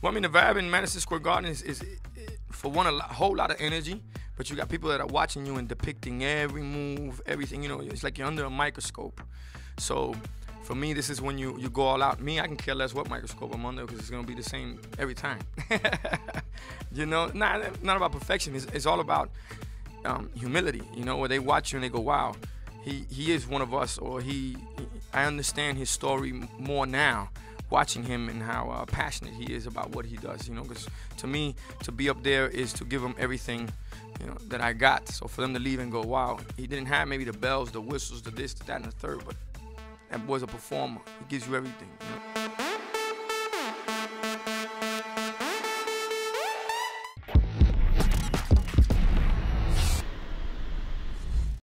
Well, I mean, the vibe in Madison Square Garden is for one, a whole lot of energy, but you got people that are watching you and depicting every move, everything. You know, it's like you're under a microscope. So for me, this is when you go all out. Me, I can care less what microscope I'm under because it's gonna be the same every time. You know, not about perfection. It's all about humility. You know, where they watch you and they go, "Wow, he is one of us," or I understand his story more now, watching him and how passionate he is about what he does. You know, because to me, to be up there is to give him everything, you know, that I got. So for them to leave and go, "Wow, he didn't have maybe the bells, the whistles, the this, the that, and the third, but that boy's a performer. He gives you everything." You know?